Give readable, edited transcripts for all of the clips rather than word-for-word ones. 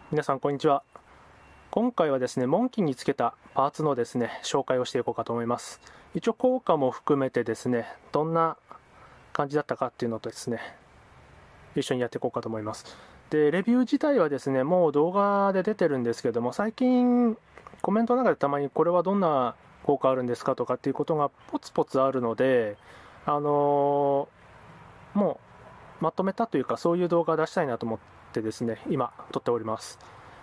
皆さんこんにちは。今回はですね、モンキーにつけたパーツのですね、紹介をしていこうかと思います。一応効果も含めてですね、どんな感じだったかっていうのとですね、一緒にやっていこうかと思います。で、レビュー自体はですね、もう動画で出てるんですけども、最近コメントの中でたまにこれはどんな効果あるんですかとかっていうことがポツポツあるので、もうまとめたというか、そういう動画を出したいなと思ってですね、今撮っております。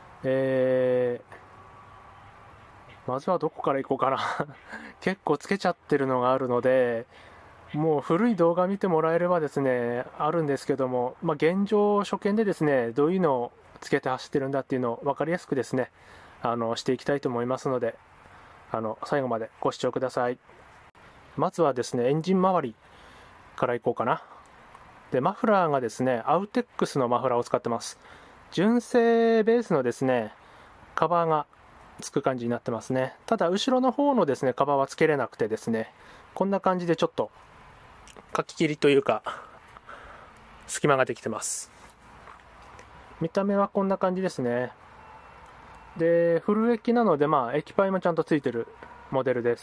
まずはどこから行こうかな結構つけちゃってるのがあるので、もう古い動画見てもらえればですね、あるんですけども、現状初見でですね、どういうのをつけて走ってるんだっていうのを分かりやすくですね、していきたいと思いますので、最後までご視聴ください。まずはですね、エンジン周りから行こうかな。で、マフラーがですね、アウテックスのマフラーを使ってます。純正ベースのですね、カバーがつく感じになってますね。ただ後ろの方のですねカバーはつけれなくてですね、こんな感じでちょっと書き切りというか隙間ができてます。見た目はこんな感じですね。でフル液なので液パイもちゃんとついてるモデルです。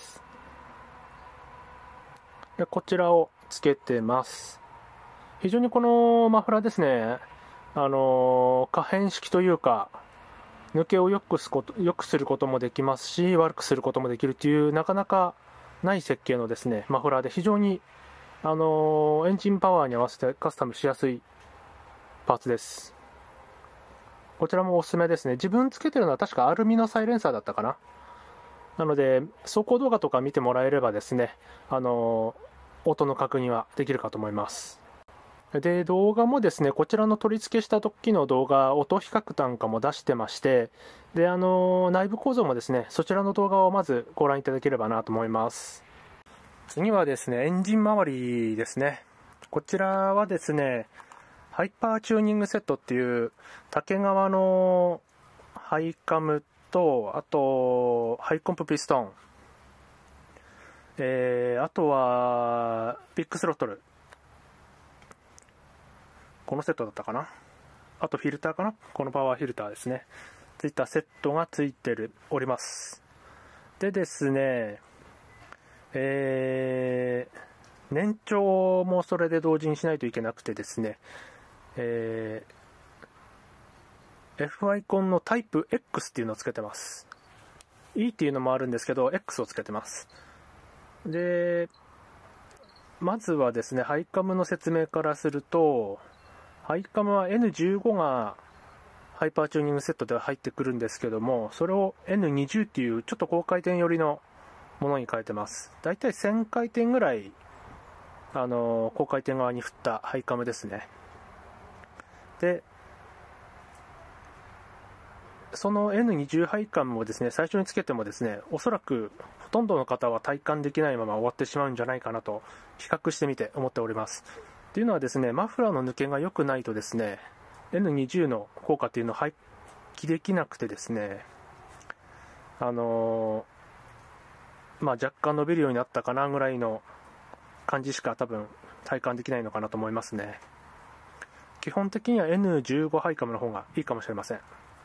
でこちらをつけてます。非常にこのマフラーですね、可変式というか抜けを良くすることもできますし、悪くすることもできるというなかなかない設計のですねマフラーで、非常にエンジンパワーに合わせてカスタムしやすいパーツです。こちらもおすすめですね。自分つけてるのは確かアルミのサイレンサーだったかな。なので走行動画とか見てもらえればですね、音の確認はできるかと思います。で動画もですね、こちらの取り付けした時の動画、音比較なんかも出してまして、で内部構造もですね、そちらの動画をまずご覧いただければなと思います。次はですね、エンジン周りですね。こちらはですね、ハイパーチューニングセットっていう竹革のハイカムと、あとハイコンプピストン、あとはビッグスロットル、このセットだったかな。あとフィルターかな、このパワーフィルターですね、ついたセットがついております。でですね、年長もそれで同時にしないといけなくてですね、F アイコンのタイプ X っていうのをつけてます。E っていうのもあるんですけど X をつけてます。でまずはですね、ハイカムの説明からすると、ハイカムは N15 がハイパーチューニングセットでは入ってくるんですけども、それを N20 っていうちょっと高回転寄りのものに変えてます。だいたい1000回転ぐらい高回転側に振ったハイカムですね。でその N20 ハイカムをですね、最初につけてもですね、おそらくほとんどの方は体感できないまま終わってしまうんじゃないかなと比較してみて思っております。っていうのはですね、マフラーの抜けが良くないとですね、N20 の効果っていうのを発揮できなくてですね、若干伸びるようになったかなぐらいの感じしか多分体感できないのかなと思いますね。基本的には N15 ハイカムの方がいいかもしれません。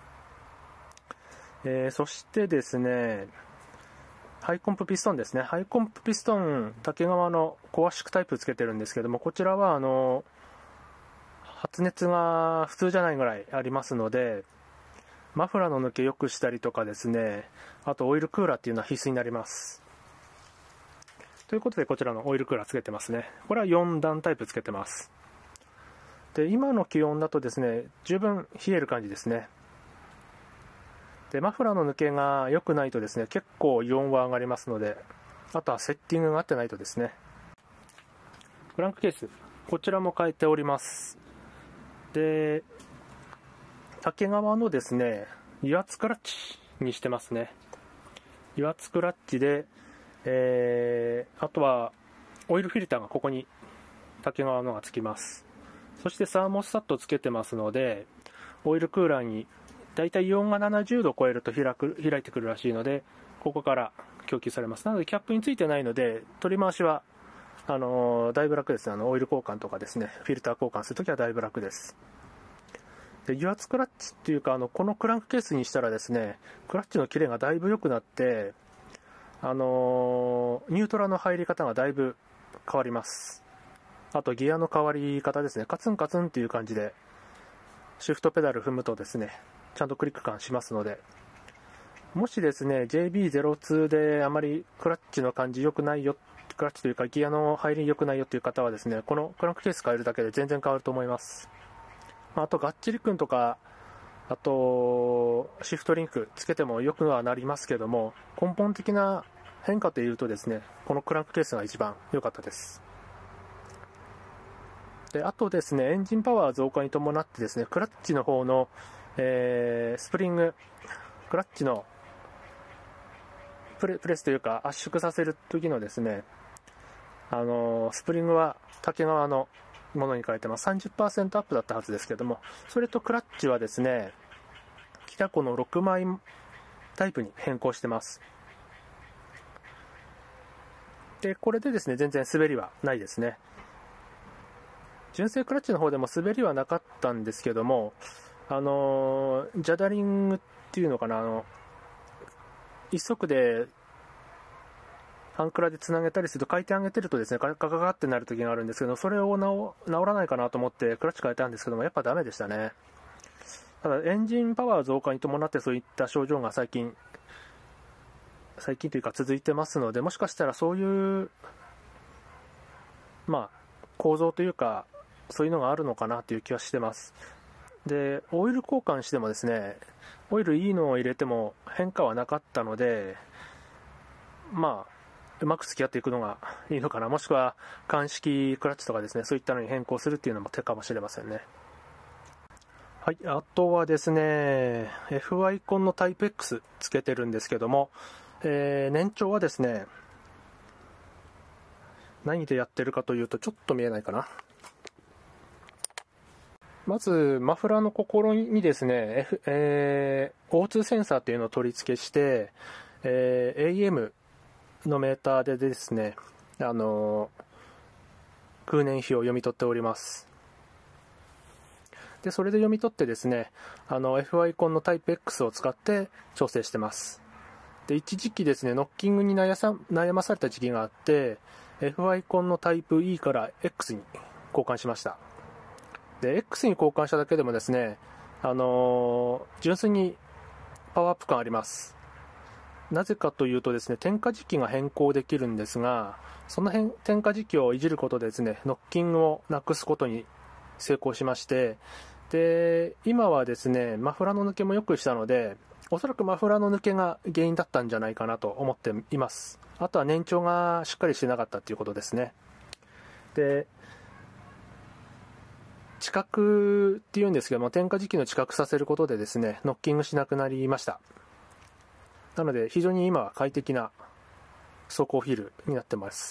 そしてですね、ハイコンプピストンですね。ハイコンプピストン、竹革のコアシックタイプつけてるんですけども、こちらは発熱が普通じゃないぐらいありますので、マフラーの抜け良くしたりとかですね、あとオイルクーラーっていうのは必須になります。ということでこちらのオイルクーラーつけてますね。これは4段タイプつけてます。で今の気温だとですね、十分冷える感じですね。でマフラーの抜けが良くないとですね、結構異音は上がりますので、あとはセッティングが合ってないとですね。クランクケース、こちらも変えております。で竹革のですね、油圧クラッチにしてますね。油圧クラッチで、あとはオイルフィルターがここに竹革のがつきます。そしてサーモスタットつけてますので、オイルクーラーにだいたいイオンが70度を超えると開いてくるらしいので、ここから供給されます。なのでキャップについてないので、取り回しはだいぶ楽ですね。オイル交換とかですね、フィルター交換するときはだいぶ楽です。 で、油圧クラッチっていうか、このクランクケースにしたらですね、クラッチのキレがだいぶ良くなって、ニュートラの入り方がだいぶ変わります。あとギアの変わり方ですね、カツンカツンっていう感じで、シフトペダル踏むとですね、ちゃんとクリック感しますので、もしですね、JB02 であまりクラッチの感じ良くないよ、クラッチというかギアの入り良くないよっていう方はですね、このクランクケース変えるだけで全然変わると思います。あとガッチリ君とか、あとシフトリンクつけても良くはなりますけども、根本的な変化というとですね、このクランクケースが一番良かったです。で、あとですね、エンジンパワー増加に伴ってですね、クラッチの方の、スプリング、クラッチのプレスというか圧縮させる時のですね、スプリングは竹革のものに変えてます。30% アップだったはずですけども、それとクラッチはですね、キタコの6枚タイプに変更してます。で、これでですね、全然滑りはないですね。純正クラッチの方でも滑りはなかったんですけども、ジャダリングっていうのかな、一足でハンクラでつなげたりすると回転上げてるとですね、ガガガってなる時があるんですけど、それを直らないかなと思ってクラッチ変えたんですけども、やっぱダメでしたね。ただエンジンパワー増加に伴ってそういった症状が最近というか続いてますので、もしかしたらそういう構造というかそういうのがあるのかなという気はしてます。で、オイル交換してもですね、オイルいいのを入れても変化はなかったので、うまく付き合っていくのがいいのかな。もしくは鑑識クラッチとかですね、そういったのに変更するっていうのも手かもしれませんね。はい、あとはですね、F アイコンのタイプ X つけてるんですけども、年長はですね、何でやってるかというと、ちょっと見えないかな。まずマフラーの心にですね、O2 センサーというのを取り付けして、AM のメーターでですね、空燃費を読み取っております。で、それで読み取ってですね、F アイコンのタイプ X を使って調整してます。で、一時期ですね、ノッキングに悩まされた時期があって、F アイコンのタイプ E から X に交換しました。で、X に交換しただけでもですね、純粋にパワーアップ感あります。なぜかというとですね、点火時期が変更できるんですが、その点火時期をいじることでですね、ノッキングをなくすことに成功しまして、で、今はですね、マフラーの抜けも良くしたので、おそらくマフラーの抜けが原因だったんじゃないかなと思っています。あとは燃長がしっかりしてなかったということですね。で、知覚っていうんですけども、点火時期の知覚させることでですね、ノッキングしなくなりました。なので非常に今は快適な走行フィールになってます。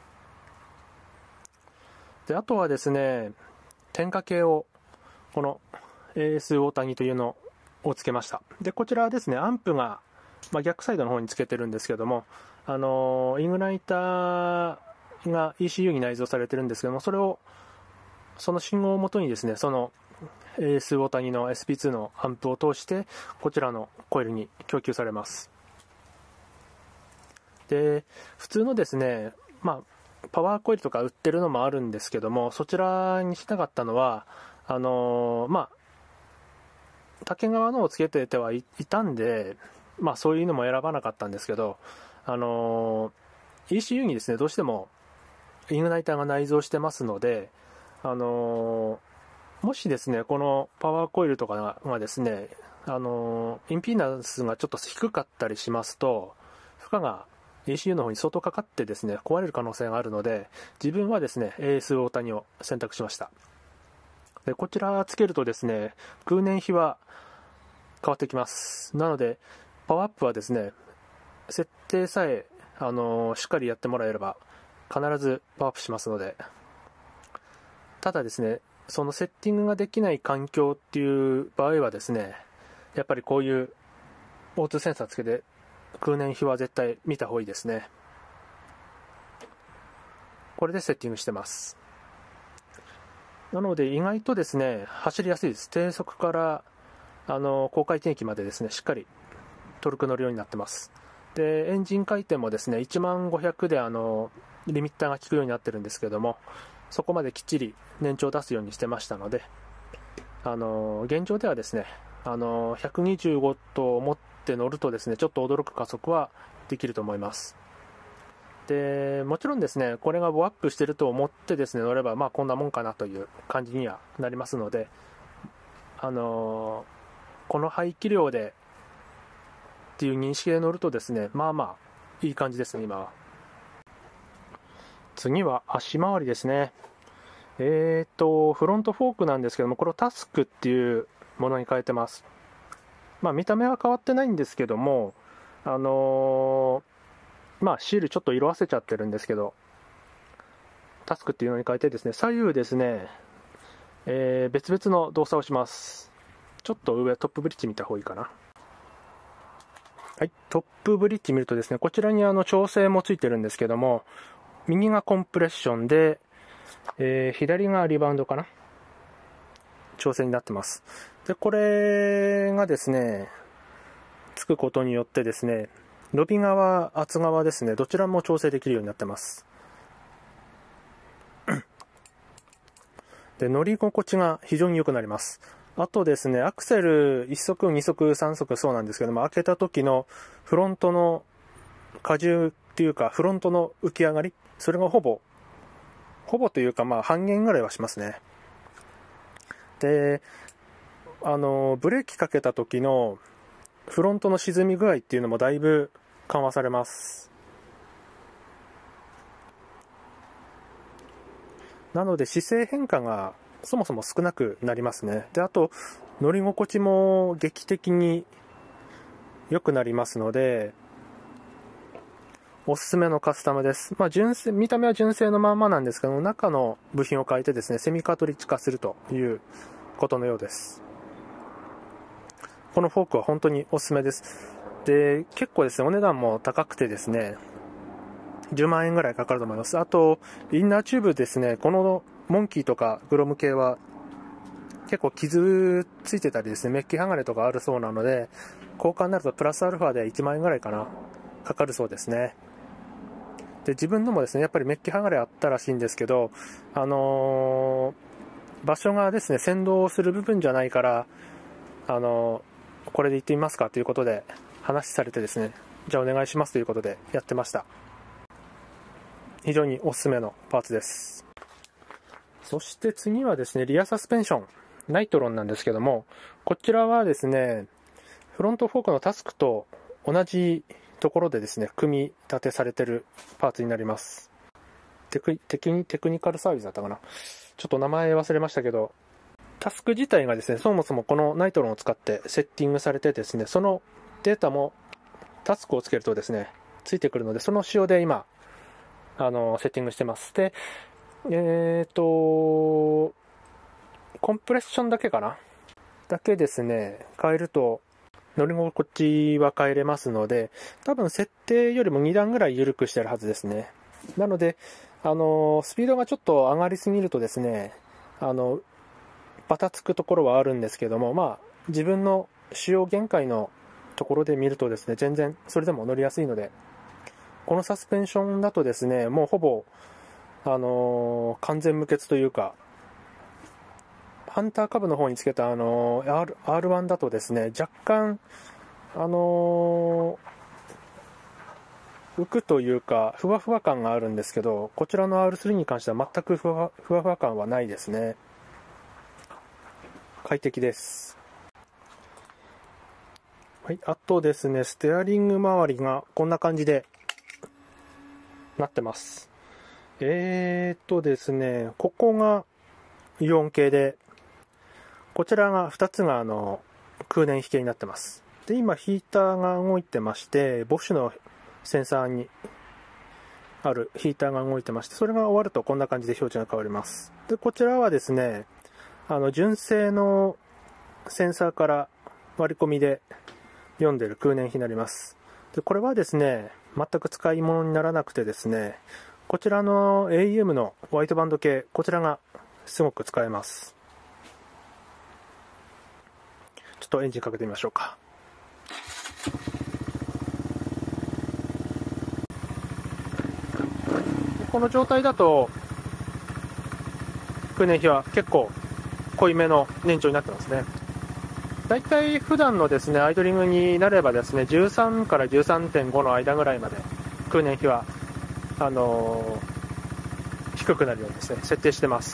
で、あとはですね、点火系をこの AS 大谷というのをつけました。で、こちらはですね、アンプが、逆サイドの方につけてるんですけども、イグナイターが ECU に内蔵されてるんですけども、その信号をもとにですね、その AS 大谷の SP2 のアンプを通してこちらのコイルに供給されます。で、普通のですね、パワーコイルとか売ってるのもあるんですけども、そちらにしなかったのは竹革のをつけててはいたんで、そういうのも選ばなかったんですけど、ECU にですね、どうしてもイグナイターが内蔵してますので、もしですね、このパワーコイルとかがですね、インピーダンスがちょっと低かったりしますと、負荷が ECU の方に相当かかってですね、壊れる可能性があるので、自分はですね、AS 大谷を選択しました。で、こちらつけるとですね、空燃費は変わってきます。なので、パワーアップはですね、設定さえ、しっかりやってもらえれば、必ずパワーアップしますので、ただですね、そのセッティングができない環境っていう場合はですね、やっぱりこういう O2 センサーつけて空燃費は絶対見た方がいいですね。これでセッティングしてます。 なので意外とですね、走りやすいです。低速から高回転域までですね、しっかりトルク乗るようになってます。で、エンジン回転もですね、10500でリミッターが効くようになってるんですけども、そこまできっちり燃長を出すようにしてましたので、現状ではですね、125と思って乗るとですね、ちょっと驚く加速はできると思います。で、もちろんですね、これがボアップしてると思ってですね、乗れば、まあこんなもんかなという感じにはなりますので、この排気量でっていう認識で乗るとですね、まあまあいい感じですね、今は。次は足回りですね。フロントフォークなんですけども、これをタスクっていうものに変えてます。まあ見た目は変わってないんですけども、まあシールちょっと色あせちゃってるんですけど、タスクっていうのに変えてですね、左右ですね、別々の動作をします。ちょっと上、トップブリッジ見た方がいいかな。はい、トップブリッジ見るとですね、こちらに調整もついてるんですけども、右がコンプレッションで、左がリバウンドかな、調整になってます。で、これがですね、つくことによってですね、伸び側、圧側ですね、どちらも調整できるようになってます。で、乗り心地が非常に良くなります。あとですね、アクセル1速、2速、3速そうなんですけども、開けた時のフロントの荷重っていうか、フロントの浮き上がり、それがほぼというか、まあ半減ぐらいはしますね。で、ブレーキかけた時のフロントの沈み具合っていうのもだいぶ緩和されます。なので姿勢変化がそもそも少なくなりますね。で、あと乗り心地も劇的に良くなりますので、おすすめのカスタムです。まあ見た目は純正のまんまなんですけど、中の部品を変えてですね、セミカートリッジ化するということのようです。このフォークは本当におすすめです。で、結構ですね、お値段も高くてですね、10万円ぐらいかかると思います。あと、インナーチューブですね、このモンキーとかグロム系は結構傷ついてたりですね、メッキ剥がれとかあるそうなので、交換になるとプラスアルファで1万円ぐらいかな、かかるそうですね。で、自分のもですね、やっぱりメッキ剥がれあったらしいんですけど、場所がですね、先導する部分じゃないから、これで行ってみますかということで話されてですね、じゃあお願いしますということでやってました。非常におすすめのパーツです。そして次はですね、リアサスペンション、ナイトロンなんですけども、こちらはですね、フロントフォークのタスクと同じところでですね、組み立てされているパーツになります。テクニカルサービスだったかな、ちょっと名前忘れましたけど、タスク自体がですね、そもそもこのナイトロンを使ってセッティングされてですね、そのデータもタスクをつけるとですね、ついてくるので、その仕様で今、セッティングしてます。で、コンプレッションだけかなだけですね、変えると乗り心地は変えれますので、多分設定よりも2段ぐらい緩くしてるはずですね。なので、スピードがちょっと上がりすぎるとですね、バタつくところはあるんですけども、まあ、自分の使用限界のところで見るとですね、全然それでも乗りやすいので、このサスペンションだとですね、もうほぼ、完全無欠というか、ハンターカブの方につけたR1 だとですね、若干、浮くというか、ふわふわ感があるんですけど、こちらの R3 に関しては全くふわふわ感はないですね。快適です。はい、あとですね、ステアリング周りがこんな感じでなってます。ですね、ここがイオン系で、こちらが2つが空燃比系になってます。で、今ヒーターが動いてまして、ボッシュのセンサーにあるヒーターが動いてまして、それが終わるとこんな感じで表示が変わります。で、こちらはですね、純正のセンサーから割り込みで読んでる空燃比になります。で、これはですね、全く使い物にならなくてですね、こちらの AEM のホワイトバンド系、こちらがすごく使えます。ちょっとエンジンかけてみましょうか。この状態だと空燃費は結構濃いめの燃長になってますね。だいたい普段のですねアイドリングになればですね13から 13.5 の間ぐらいまで空燃費は低くなるようにですね設定してます。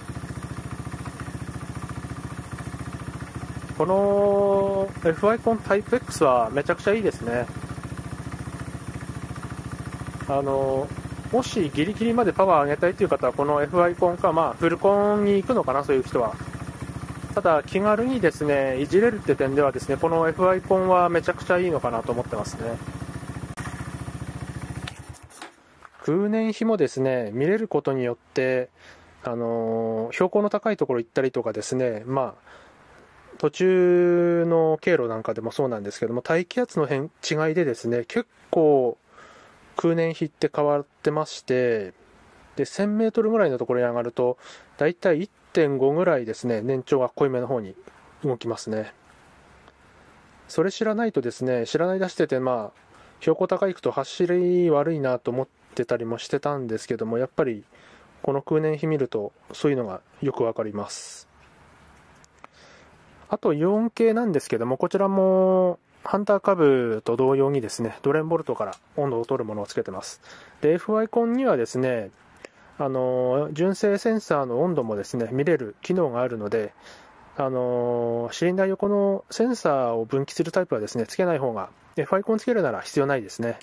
この F アイコンタイプ X はめちゃくちゃいいですね。もしギリギリまでパワー上げたいという方はこの F アイコンか、フルコンに行くのかな、そういう人は。ただ気軽にですねいじれるって点ではですねこの F アイコンはめちゃくちゃいいのかなと思ってますね。空燃費もですね見れることによって標高の高いところ行ったりとかですね、途中の経路なんかでもそうなんですけども、大気圧の違いでですね結構空燃費って変わってまして、で1000メートルぐらいのところに上がるとだいたい 1.5 ぐらいですね燃長が濃いめの方に動きますね。それ知らないとですね、知らない出してて標高高い行くと走り悪いなと思ってたりもしてたんですけども、やっぱりこの空燃費見るとそういうのがよくわかります。あとイオン系なんですけども、こちらもハンターカブと同様にですねドレンボルトから温度を取るものをつけてます。で F アイコンにはですね純正センサーの温度もですね見れる機能があるので、シリンダー横のセンサーを分岐するタイプはですねつけない方が、 F アイコンつけるなら必要ないですね。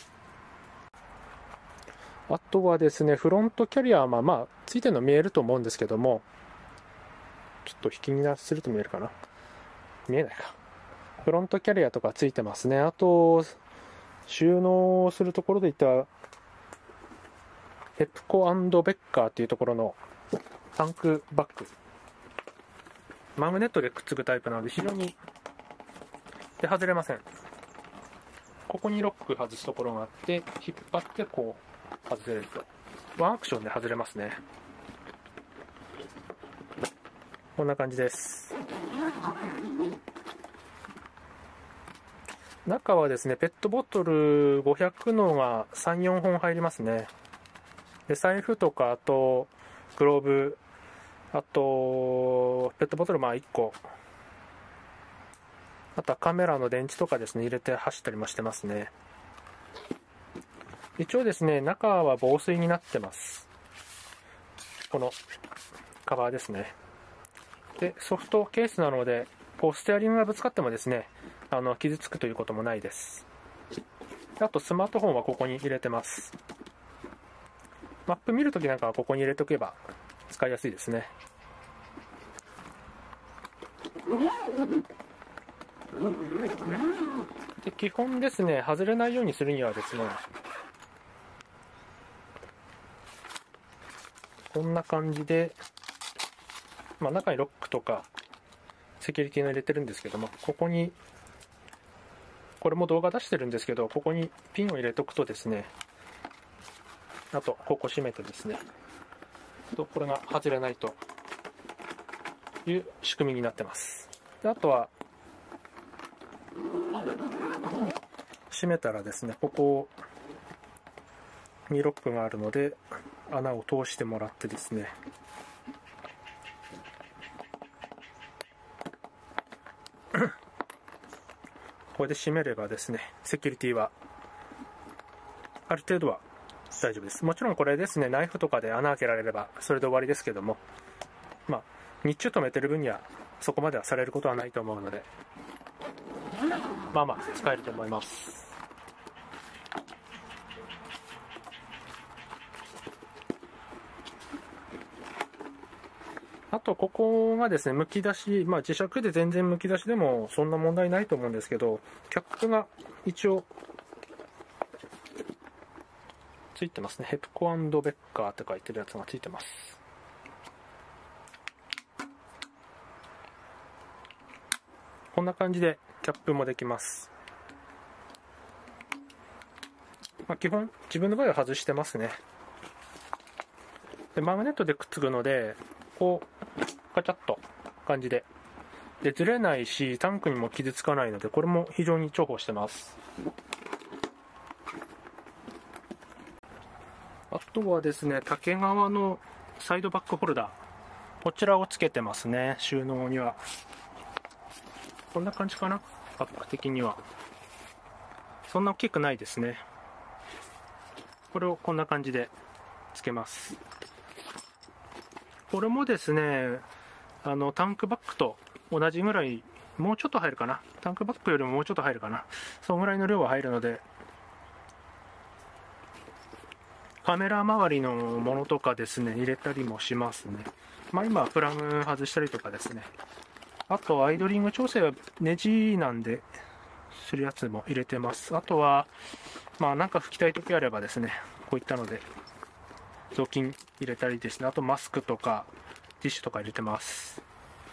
あとはですねフロントキャリアはついてるの見えると思うんですけども、ちょっと引きにすると見えるかな、見えないか。フロントキャリアとかついてますね。あと収納するところでいったらペプコ&ベッカーっていうところのタンクバッグ、マグネットでくっつくタイプなので非常にで外れません。ここにロック外すところがあって引っ張ってこう外せるとワンアクションで外れますね。こんな感じです。中はですねペットボトル500のが 3,4 本入りますね。で財布とか、あとグローブ、あとペットボトル1個、あとはカメラの電池とかですね入れて走ったりもしてますね。一応ですね中は防水になってます。このカバーですね。でソフトケースなのでステアリングがぶつかってもですね傷つくということもないです。あとスマートフォンはここに入れてます。マップ見るときなんかはここに入れておけば使いやすいですね。で基本ですね外れないようにするにはですねこんな感じで、中にロックとかセキュリティの入れてるんですけども、ここにこれも動画出してるんですけど、ここにピンを入れておくとですね、あとここ閉めてですねこれが外れないという仕組みになってます。であとは閉めたらですねここにロックがあるので穴を通してもらってですねこれで閉めればですねセキュリティはある程度は大丈夫です。もちろんこれですねナイフとかで穴開けられればそれで終わりですけども、日中止めてる分にはそこまではされることはないと思うので使えると思います。あとここがですねむき出し、磁石で全然むき出しでもそんな問題ないと思うんですけど、キャップが一応ついてますね。ヘプコ&ベッカーって書いてるやつがついてます。こんな感じでキャップもできます。基本自分の場合は外してますね。でマグネットでくっつくのでこうガチャッと感じでずれないし、タンクにも傷つかないので、これも非常に重宝してます。あとはですね、竹革のサイドバッグホルダー、こちらをつけてますね。収納にはこんな感じかな。バッグ的にはそんな大きくないですね。これをこんな感じでつけます。これもですね、タンクバッグと同じぐらい、もうちょっと入るかな。タンクバッグよりももうちょっと入るかな。そのぐらいの量は入るので、カメラ周りのものとかですね、入れたりもしますね。今プラグ外したりとかですね。あとアイドリング調整はネジなんでするやつも入れてます。あとはなんか拭きたい時あればですね、こういったので雑巾入れたりですね。あとマスクとかティッシュとか入れてます。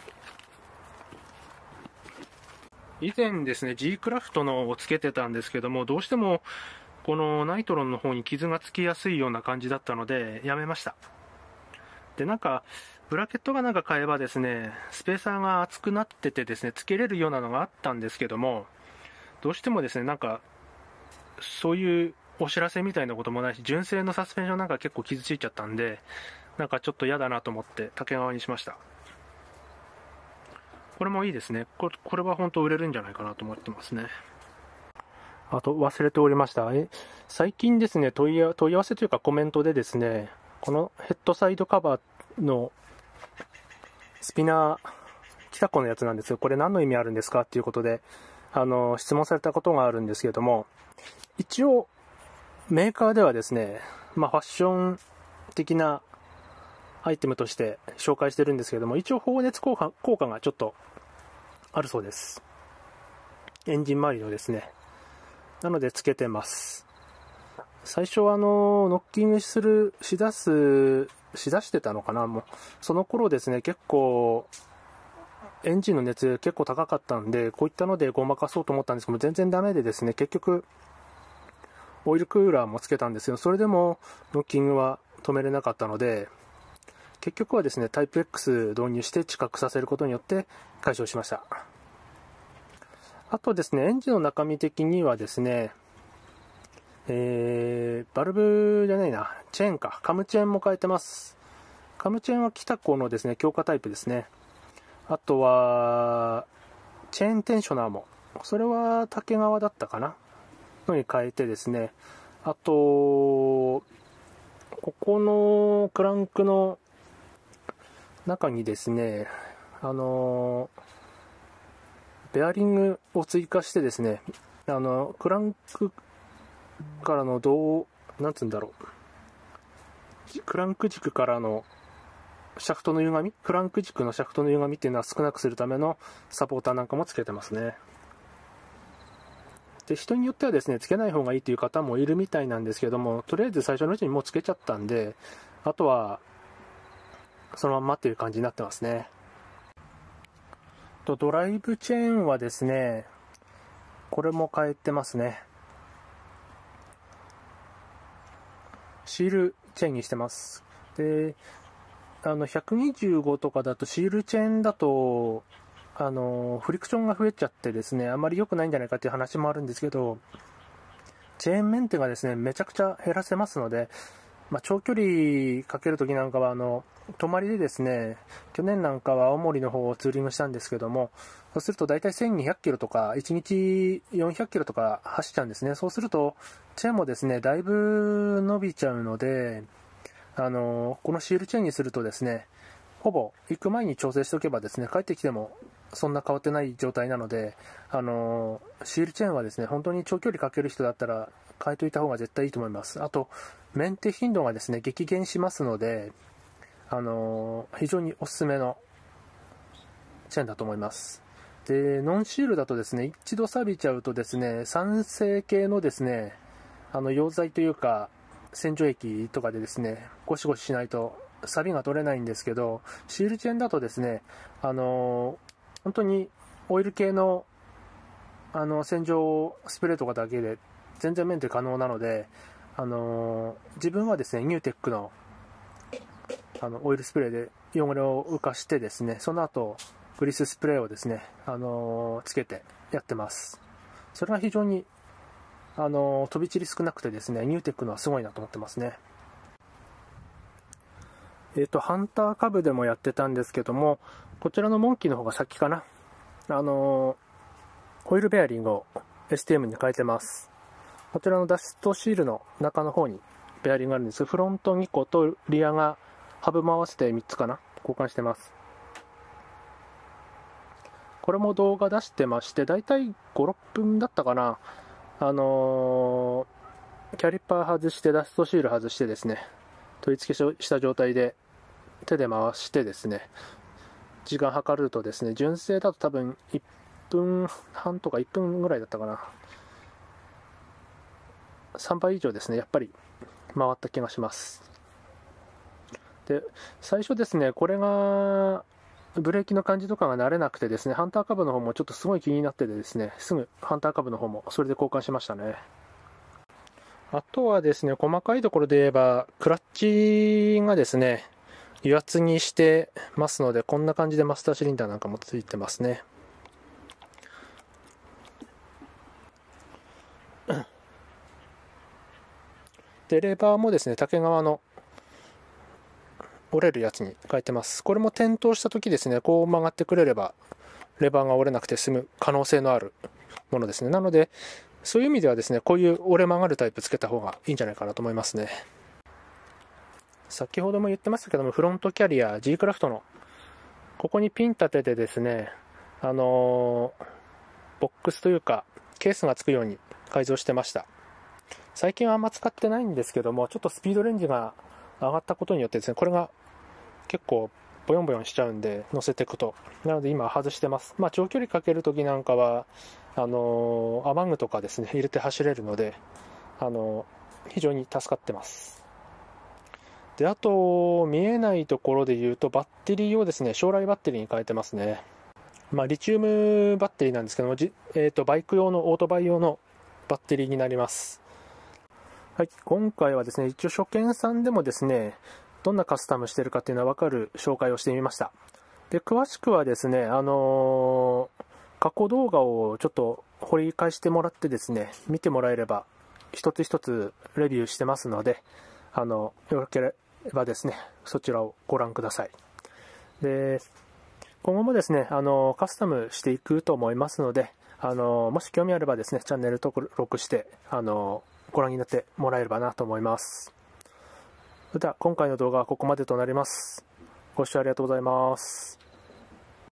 以前ですね G クラフトのをつけてたんですけども、どうしてもこのナイトロンの方に傷がつきやすいような感じだったのでやめました。で、ブラケットが買えばですね、スペーサーが厚くなっててですね、つけれるようなのがあったんですけども、どうしてもですね、そういうお知らせみたいなこともないし、純正のサスペンション結構傷ついちゃったんで、ちょっと嫌だなと思って竹革にしました。これもいいですね。これは本当売れるんじゃないかなと思ってますね。あと忘れておりました。最近ですね、問い合わせというかコメントでですね、このヘッドサイドカバーのスピナー、キタコのやつなんですよ。これ何の意味あるんですかっていうことで、質問されたことがあるんですけども、一応、メーカーではですね、ファッション的なアイテムとして紹介してるんですけども、一応放熱効果がちょっとあるそうです。エンジン周りのですね。なのでつけてます。最初はノッキングしだしてたのかな。もうその頃ですね、結構エンジンの熱結構高かったんで、こういったのでごまかそうと思ったんですけども、全然ダメでですね、結局オイルクーラーもつけたんですよ。それでもノッキングは止めれなかったので、結局はですね、タイプ X 導入して知覚させることによって解消しました。あとですね、エンジンの中身的にはですね、バルブじゃないな、チェーンか、カムチェーンも変えてます。カムチェーンはキタコのですね、強化タイプですね。あとは、チェーンテンショナーも、それは竹革だったかなのに変えてですね、あと、ここのクランクの中にですね、ベアリングを追加してですね、クランクからのクランク軸からのシャフトの歪み、クランク軸のシャフトの歪みっていうのは少なくするためのサポーターなんかもつけてますね。で、人によってはですね、つけない方がいいという方もいるみたいなんですけども、とりあえず最初のうちにもうつけちゃったんで、あとはそのまんまっていう感じになってますね。ドライブチェーンはですね、これも変えてますね。シールチェーンにしてます。で、125とかだとシールチェーンだとフリクションが増えちゃってですね、あまり良くないんじゃないかっていう話もあるんですけど、チェーンメンテがですね、めちゃくちゃ減らせますので、長距離かけるときなんかは泊まりでですね、去年なんかは青森の方をツーリングしたんですけども、そうすると大体1200キロとか、1日400キロとか走っちゃうんですね。そうすると、チェーンもですね、だいぶ伸びちゃうので、このシールチェーンにするとですね、ほぼ行く前に調整しておけばですね、帰ってきてもそんな変わってない状態なので、シールチェーンはですね、本当に長距離かける人だったら変えといた方が絶対いいと思います。あと、メンテ頻度がですね、激減しますので、非常におすすめのチェーンだと思います。で、ノンシールだとですね、一度錆びちゃうとですね、酸性系のですね、溶剤というか、洗浄液とかでですね、ゴシゴシしないと錆が取れないんですけど、シールチェーンだとですね、本当にオイル系の洗浄スプレーとかだけで全然メンテ可能なので、自分はですね、ニューテックのオイルスプレーで汚れを浮かしてですね、その後グリススプレーをですね、つけてやってます。それが非常に飛び散り少なくてですね、ニューテックのはすごいなと思ってますね。ハンター株でもやってたんですけども、こちらのモンキーの方が先かな。オイルベアリングを STM に変えてます。こちらのダストシールの中の方にベアリングがあるんです。フロント2個とリアがハブも合わせて3つかな、交換してます。これも動画出してまして、だいたい5、6分だったかな。キャリパー外してダストシール外してですね、取り付けした状態で手で回してですね、時間計るとですね、純正だと多分1分半とか1分ぐらいだったかな。3倍以上ですね、やっぱり回った気がします。で、最初ですね、これがブレーキの感じとかが慣れなくてですね、ハンター株の方もちょっとすごい気になっててですね、すぐハンター株の方もそれで交換しましたね。あとはですね、細かいところで言えば、クラッチがですね、油圧にしてますので、こんな感じでマスターシリンダーなんかもついてますね。で、レバーもですね、竹側の折れるやつに変えてます。これも転倒した時ですね、こう曲がってくれれば、レバーが折れなくて済む可能性のあるものですね。なので、そういう意味ではですね、こういう折れ曲がるタイプつけた方がいいんじゃないかなと思いますね。先ほども言ってましたけども、フロントキャリア G クラフトのここにピン立ててですね、ボックスというかケースがつくように改造してました。最近はあんま使ってないんですけども、ちょっとスピードレンジが上がったことによってですね、これが結構ボヨンボヨンしちゃうんで、乗せていくと。なので今外してます。長距離かけるときなんかは雨具とかですね、入れて走れるので、非常に助かってます。で、あと、見えないところで言うと、バッテリーをですね、将来バッテリーに変えてますね。リチウムバッテリーなんですけども、バイク用の、オートバイ用のバッテリーになります。はい、今回はですね、一応初見さんでもですね、どんなカスタムしてるかっていうのは分かる紹介をしてみました。で、詳しくはですね、過去動画をちょっと掘り返してもらってですね、見てもらえれば、一つ一つレビューしてますので、よろければですね、そちらをご覧ください。で、今後もですね、カスタムしていくと思いますので、もし興味あればですね、チャンネル登録して、ご覧になってもらえればなと思います。それでは今回の動画はここまでとなります。ご視聴ありがとうございます。